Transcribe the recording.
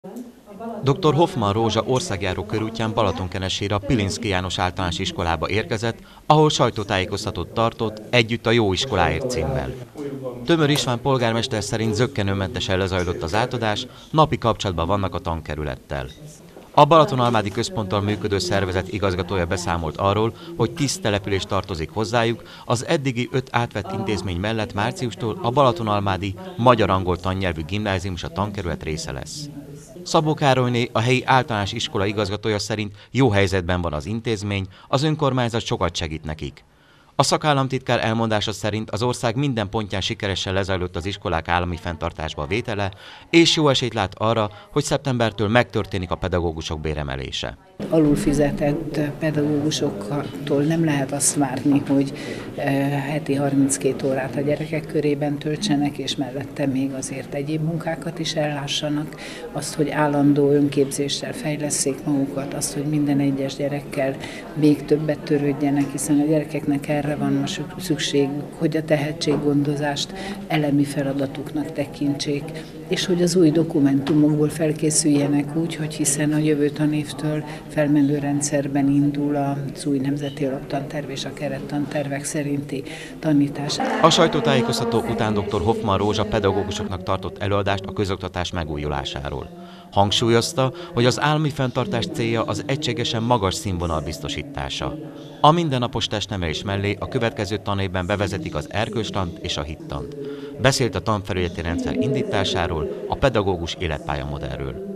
Dr. Hoffmann Rózsa országjáró körútján Balatonkenesére a Pilinszky János Általános Iskolába érkezett, ahol sajtótájékoztatót tartott együtt a Jó iskoláért címmel. Tömör István polgármester szerint zökkenőmentesen lezajlott az átadás, napi kapcsolatban vannak a tankerülettel. A Balatonalmádi Központtal működő szervezet igazgatója beszámolt arról, hogy 10 település tartozik hozzájuk, az eddigi 5 átvett intézmény mellett márciustól a Balatonalmádi magyar-angol tannyelvű gimnázium a tankerület része lesz. Szabó Károlyné, a helyi általános iskola igazgatója szerint jó helyzetben van az intézmény, az önkormányzat sokat segít nekik. A szakállamtitkár elmondása szerint az ország minden pontján sikeresen lezajlott az iskolák állami fenntartásba vétele, és jó esélyt lát arra, hogy szeptembertől megtörténik a pedagógusok béremelése. Alulfizetett pedagógusoktól nem lehet azt várni, hogy heti 32 órát a gyerekek körében töltsenek, és mellette még azért egyéb munkákat is ellássanak. Azt, hogy állandó önképzéssel fejlesszék magukat, azt, hogy minden egyes gyerekkel még többet törődjenek, hiszen a gyerekeknek erre van most szükségük, hogy a tehetséggondozást elemi feladatuknak tekintsék, és hogy az új dokumentumokból felkészüljenek úgy, hogy hiszen a jövő tanévtől felmenő rendszerben indul az új nemzeti alaptanterv és a kerettantervek szerinti tanítás. A sajtótájékoztató után dr. Hoffmann Rózsa pedagógusoknak tartott előadást a közoktatás megújulásáról. Hangsúlyozta, hogy az állami fenntartás célja az egységesen magas színvonal biztosítása. A mindennapos testnevelés mellé a következő tanévben bevezetik az erkölcstant és a hittant. Beszélt a tanfelügyeleti rendszer indításáról, a pedagógus életpályamodellről.